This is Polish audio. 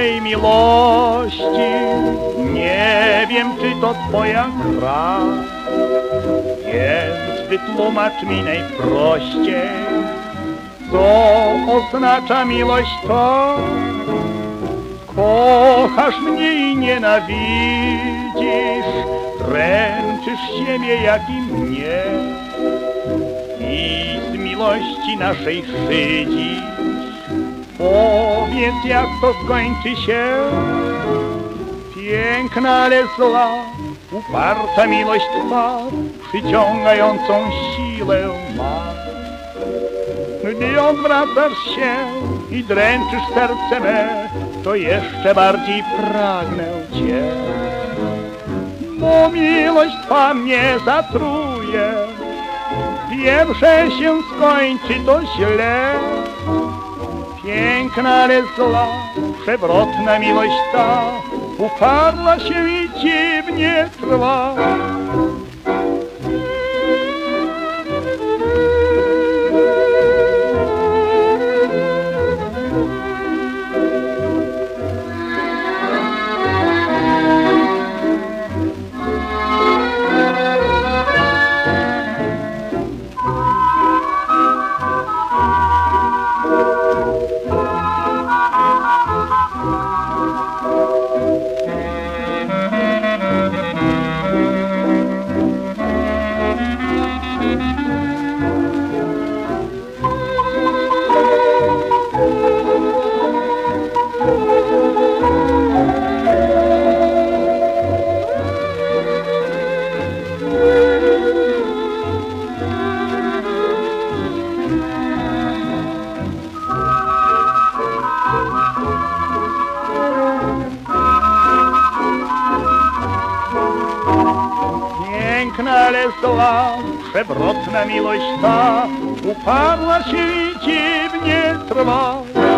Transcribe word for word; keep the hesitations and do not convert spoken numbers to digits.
Twej miłości. Nie wiem, czy to Twoja gra, więc wytłumacz mi najprościej, co oznacza miłość to. Kochasz mnie i nienawidzisz, dręczysz siebie jak i mnie i z miłości naszej szydzisz. Powiedz, jak to skończy się. Piękna, ale zła, uparta miłość Twa przyciągającą siłę ma. Gdy odwracasz się i dręczysz serce me, to jeszcze bardziej pragnę Cię. Bo miłość Twa mnie zatruje, wiem, że się skończy to źle. Piękna, ale zła, przewrotna miłość ta uparła się i dziwnie trwa. Piękna, ale zła, przewrotna miłość ta uparła się i dziwnie trwa.